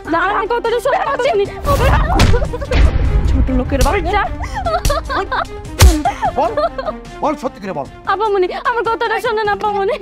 আমার কথাটা শুনতে পাচ্ছেন? ছোট লোকের বাচ্চা। বল সত্যি করে বল। আপামনি আমার কথাটা শুনুন আপামনি।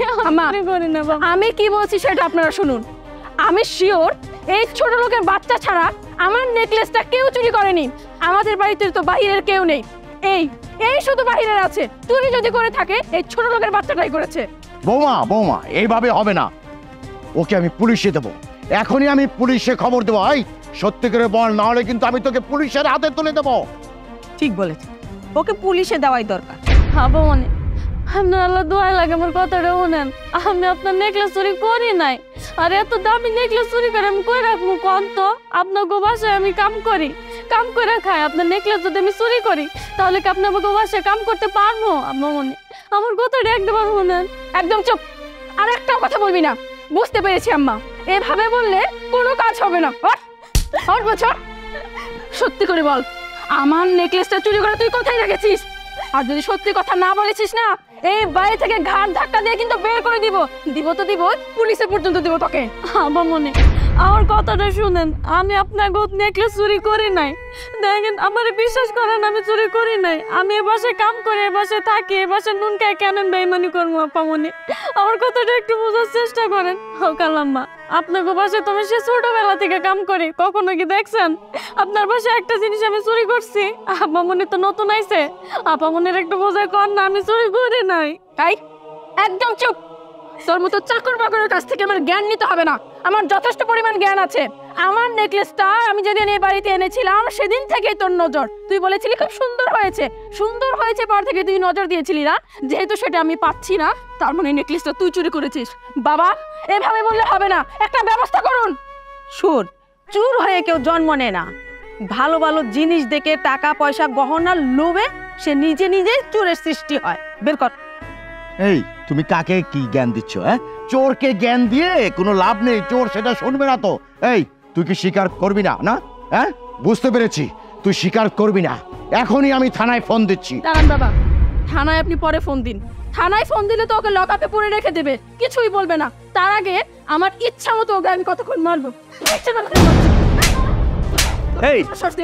আমি কি বলছি সেটা আপনারা শুনুন। আমি শিওর এই ছোট লোকের বাচ্চা ছাড়া আমার নেকলেসটা কেউ চুরি করেনি। আমাদের বাড়িতে তো বাহিরের কেউ নেই, এই এই শুধু বাহিরের আছে। চুরি যদি করে থাকে এই ছোট লোকের বাচ্চাটাই করেছে। বৌমা এইভাবে হবে না, ওকে আমি পুলিশে দেবো, এখনই আমি পুলিশে খবর দেবো। এই সত্যি করে বল, না হলে কিন্তু আমি তোকে পুলিশের হাতে তুলে দেবো। ঠিক বলেছে, ওকে পুলিশে দেওয়াই দরকার। আপামনি আপনার আল্লাহ দোয়া লাগে আমার কথাটা শুনেন। আমি আপনার নেকলেস চুরি করি নাই, আর এত দামি নেকলেস চুরি করে আমি কই রাখবো কোন তো? আপনার বাসায় আমি কাম করে খাই। আপনার নেকলেস যদি আমি চুরি করি তাহলে কি আপনার বাসায় কাম করতে পারবো? আপামনি আমার কথাটা একবার শুনেন। একদম চুপ, আর একটা কথা বলবি না। বুঝতে পেরেছি আম্মা, এভাবে বললে কোনো কাজ হবে না। বছর সত্যি করে বল, আমার নেকলেসটা চুরি করে তুই কোথায় রেখেছিস? আর যদি সত্যি কথা না বলেছিস না, এই বাড়ি থেকে ঘাট ধাক্কা দিয়ে কিন্তু বের করে দিব তো দিব, পুলিশে পর্যন্ত দিব তোকে। আপামনি আমার কথাটা শুনেন, আমি আপনার নেকলেস চুরি করি নাই। দেখেন আমার বিশ্বাস করেন, আমি চুরি করি নাই। আমি এ বাসায় কাম করি, এ বাসায় থাকি, এ বাসায় নুন খাই, কেন বেইমানি করবো? আপামনি আমার কথাটা একটু বোঝার চেষ্টা করেন। কালাম্মা আপনাকে বাসায় তো আমি সে ছোটবেলা থেকে কাম করি, কখনো কি দেখছেন আপনার বাসায় একটা জিনিস আমি চুরি করছি? আপামনি তো নতুন আইছে, আপামনির একটু বোঝায় কর না, আমি চুরি করি নাই। তাই একদম চুপ। তোর মতো চাকর বাকরের কাছ থেকে আমার জ্ঞান নিতে হবে না, আমার যথেষ্ট পরিমাণ জ্ঞান আছে। আমার নেকলেসটা আমি যেদিন এই বাড়িতে এনেছিলাম সেদিন থেকেই তোর নজর। তুই বলেছিলি খুব সুন্দর হয়েছে পর থেকে তুই নজর দিয়েছিলি না। যেহেতু সেটা আমি পাচ্ছি না, তার মানে নেকলেসটা তুই চুরি করেছিস। বাবা এভাবে বললে হবে না, একটা ব্যবস্থা করুন। শোন, চোর হয়ে কেউ জন্ম নেয় না। ভালো ভালো জিনিস দেখে টাকা পয়সা গহনার লোভে সে নিজেই চোরের সৃষ্টি হয়। বের কর। এই তুমি কাকে কি জ্ঞান দিচ্ছ? চোরকে জ্ঞান দিয়ে কোনো লাভ নেই, চোর সেটা শুনবে না তো। এই তুই কি স্বীকার করবি না? না বুঝতে পেরেছি, তুই স্বীকার করবি না। এখনই আমি থানায় ফোন দিচ্ছি। দাঁড়ান বাবা, থানায় আপনি পরে ফোন দিন। থানায় ফোন দিলে তো ওকে লকআপে পুরে রেখে দেবে, কিছুই বলবে না। তার আগে আমার ইচ্ছা মতো ওকে আমি কতক্ষণ মারবো। এই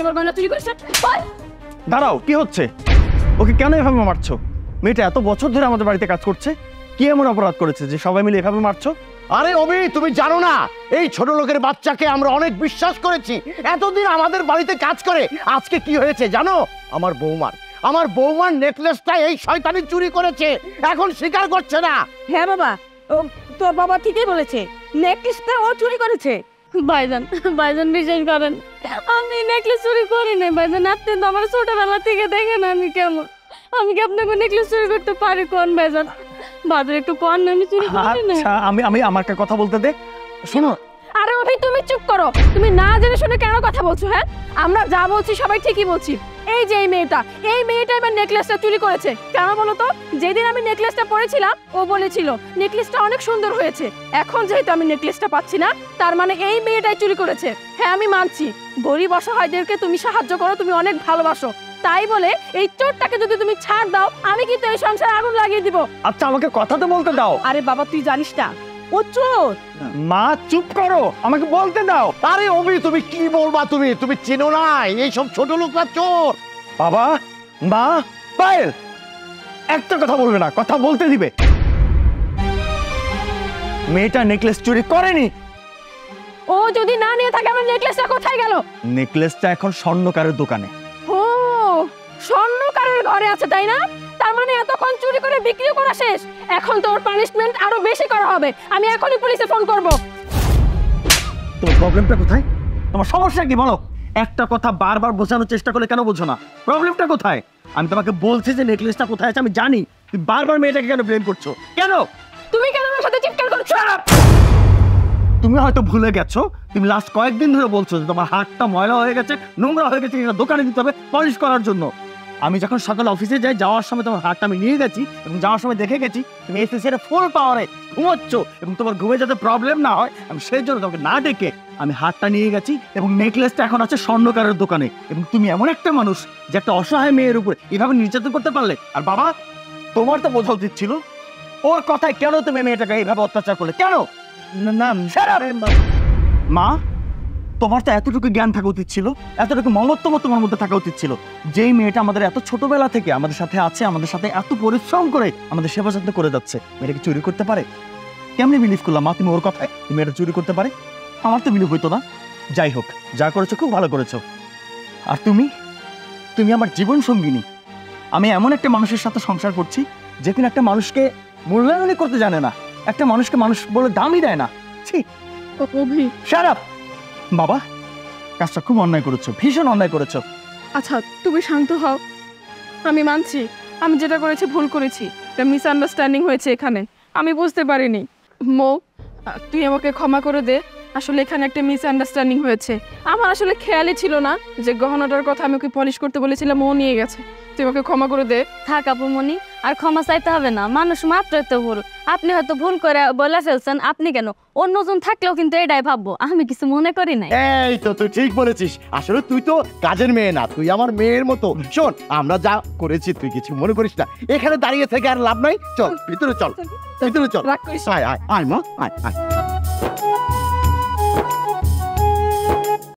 দাঁড়াও, কি হচ্ছে? ওকে কেন এভাবে মারছো? মেয়েটা এত বছর ধরে আমাদের বাড়িতে কাজ করছে, কি এমন অপরাধ করেছে যে সবাই মিলে এভাবে মারছো? আরে অভি, তুমি জানো না এই ছোট লোকের বাচ্চাকে আমরা অনেক বিশ্বাস করেছি, এতদিন আমাদের বাড়িতে কাজ করে। আজকে কি হয়েছে জানো? আমার বৌমার নেকলেসটা এই শয়তানি চুরি করেছে, এখন স্বীকার করছে না। হ্যাঁ বাবা, তোর বাবা ঠিকই বলেছে, নেকলেসটা ও চুরি করেছে। ভাইজান বিশ্বাস করেন, আমি নেকলেস চুরি করি নাই। ভাইজান আপনি তো আমার ছোটবেলা থেকে দেখেন আমি কেমন। আমি কি আপনাকে নেকলেস চুরি করতে পারি? কোন ভাইজান, বাজার একটু কোন আমি চুরি করি না। আচ্ছা আমি আমাকে কথা বলতে দে। শোনো। আরে ভাই তুমি চুপ করো, তুমি না জেনে শুনে কেন কথা বলছো? আমরা যা বলছি সবাই ঠিকই বলছি। এই যে এই মেয়েটা এবার নেকলেসটা চুরি করেছে। কেন বলো তো? যেদিন আমি নেকলেসটা পরেছিলাম ও বলেছিল নেকলেসটা অনেক সুন্দর হয়েছে। এখন যেহেতু আমি নেকলেসটা পাচ্ছি না, তার মানে এই মেয়েটাই চুরি করেছে। হ্যাঁ আমি মানছি, গরিব অসহায়দেরকে তুমি সাহায্য করো, তুমি অনেক ভালোবাসো। তাই বলে এই চোরটাকে যদি তুমি ছাড় দাও, আমি কিন্তু এই সংসারে আগুন লাগিয়ে দিব। আচ্ছা আমাকে কথা তো বলতে দাও। আরে বাবা তুই জানিস না ও চোর। মা চুপ করো, আমাকে বলতে দাও। আরে অভি তুমি কি বলবা? তুমি চিনো না এইসব ছোট লোকরা চোর। বাবা, মা, পায়েল একটা কথা বলবে না, কথা বলতে দিবে। মেয়েটা নেকলেস চুরি করেনি। ও যদি না নিয়ে থাকে আমার নেকলেসটা কোথায় গেল? নেকলেসটা এখন স্বর্ণকারের দোকানে। ও স্বর্ণকারের ঘরে আছে তাই না? তার মানে এতক্ষণ চুরি করে বিক্রি করা শেষ, এখন তো ওর পানিশমেন্ট আরো বেশি করা হবে। আমি এখনই পুলিশে ফোন করব। তোমার প্রবলেমটা কোথায়? তোমার সমস্যা কি বলো? একটা কথা বারবার বোঝানোর চেষ্টা করলে কেন বোঝো না? প্রবলেমটা কোথায়? আমি তোমাকে বলছি যে নেকলেসটা কোথায় আছে আমি জানি, তুমি বারবার মেয়েটাকে কেন ব্লেম করছো? কেন তুমি কেন আমার সাথে চিৎকার করছো? তুমি হয়তো ভুলে গেছো, তুমি লাস্ট কয়েকদিন ধরে বলছো যে তোমার হাতটা ময়লা হয়ে গেছে, নোংরা হয়ে গেছে, এটা দোকানে দিতে হবে পলিশ করার জন্য। আমি যখন সকালে অফিসে যাই, যাওয়ার সময় তোমার হাতটা আমি নিয়ে গেছি এবং যাওয়ার সময় দেখে গেছি তুমি এসএসসি ফুল পাওয়ারে ঘুমোচ্ছ এবং তোমার ঘুমে যাতে প্রবলেম না হয় আমি সেই জন্য তোমাকে না ডেকে আমি হাতটা নিয়ে গেছি এবং নেকলেসটা এখন আছে স্বর্ণকারের দোকানে। এবং তুমি এমন একটা মানুষ যে একটা অসহায় মেয়ের উপরে এভাবে নির্যাতন করতে পারলে? আর বাবা, তোমার তো বোঝা উচিত ছিল ওর কথায় কেন তুমি মেয়েটাকে এইভাবে অত্যাচার করলে? কেন? না মা, তোমার তো এতটুকু জ্ঞান থাকা উচিত ছিল, এতটুকু মমত্ব তোমার মধ্যে থাকা উচিত ছিল। যেই মেয়েটা আমাদের এত ছোটবেলা থেকে আমাদের সাথে আছে, আমাদের সাথে এত পরিশ্রম করে আমাদের সেবা যত্ন করে যাচ্ছে, মেয়েটাকে চুরি করতে পারে? কেমনি বিলিভ করলাম মা তুমি ওর কথায় তুমি এটা চুরি করতে পারে? আমার তো বিলিভ হইতো না। যাই হোক, যা করেছো খুব ভালো করেছো। আর তুমি তুমি আমার জীবন সঙ্গিনী। আমি এমন একটা মানুষের সাথে সংসার করছি যে কিনা একটা মানুষকে মূল্যায়নই করতে জানে না, একটা মানুষকে মানুষ বলে দামই দেয় না। ছি, অভি, শাট আপ। বাবা, কাজটা খুব অন্যায় করেছো, ভীষণ অন্যায় করেছো। আচ্ছা তুমি শান্ত হও। আমি মানছি আমি যেটা করেছি ভুল করেছি, একটা মিসআন্ডারস্ট্যান্ডিং হয়েছে এখানে, আমি বুঝতে পারিনি। মৌ, তুই আমাকে ক্ষমা করে দে। আসলে এখানে একটা মিসআন্ডারস্ট্যান্ডিং হয়েছে, আমার আসলে খেয়ালই ছিল না যে গহনাটার কথা আমি ওকে পলিশ করতে বলেছিলাম, ও নিয়ে গেছে। তুই আমাকে ক্ষমা করে দে। থাক আপুমনি, আর ক্ষমা চাইতে হবে না, মানুষ মাত্রই তো ভুল। আপনি হয়তো ভুল করে বলে ফেলছেন, আপনি কেন, অন্যজন থাকলেও কিন্তু এটাই ভাববো, আমি কিছু মনে করি নাই। এই তো তুই ঠিক বলেছিস, আসলে তুই তো কাজের মেয়ে না, তুই আমার মেয়ের মতো। শোন, আমরা যা করেছি তুই কিছু মনে করিস না, এখানে দাঁড়িয়ে থেকে আর লাভ নাই, চল ভিতরে চল, ভিতরে চল। রাগ করিস না। আয় আয় আয় মা, আয় আয়।